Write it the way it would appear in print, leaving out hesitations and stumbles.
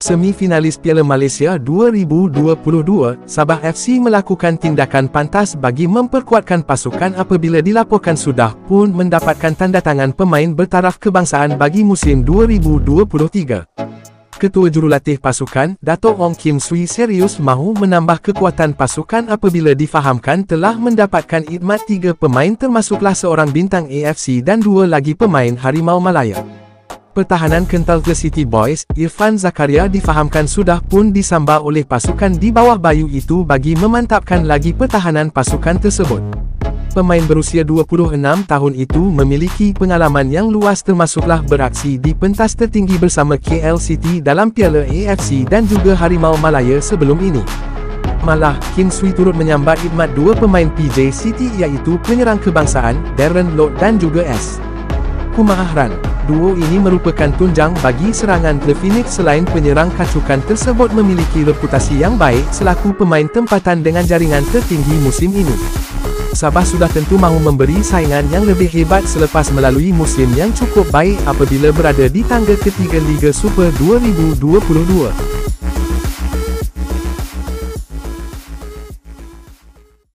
Semifinalis Piala Malaysia 2022, Sabah FC melakukan tindakan pantas bagi memperkuatkan pasukan apabila dilaporkan sudah pun mendapatkan tanda tangan pemain bertaraf kebangsaan bagi musim 2023. Ketua Jurulatih Pasukan, Dato' Ong Kim Swee serius mahu menambah kekuatan pasukan apabila difahamkan telah mendapatkan khidmat 3 pemain termasuklah seorang bintang AFC dan 2 lagi pemain Harimau Malaya. Pertahanan kental The City Boys, Irfan Zakaria difahamkan sudah pun disambar oleh pasukan di bawah Bayu itu bagi memantapkan lagi pertahanan pasukan tersebut. Pemain berusia 26 tahun itu memiliki pengalaman yang luas termasuklah beraksi di pentas tertinggi bersama KL City dalam Piala AFC dan juga Harimau Malaya sebelum ini. Malah, Kim Swee turut menyambar khidmat 2 pemain PJ City iaitu penyerang kebangsaan, Darren Loh dan juga S. Kumaran. Duo ini merupakan tunjang bagi serangan The Phoenix selain penyerang kacukan tersebut memiliki reputasi yang baik selaku pemain tempatan dengan jaringan tertinggi musim ini. Sabah sudah tentu mahu memberi saingan yang lebih hebat selepas melalui musim yang cukup baik apabila berada di tangga ketiga Liga Super 2022.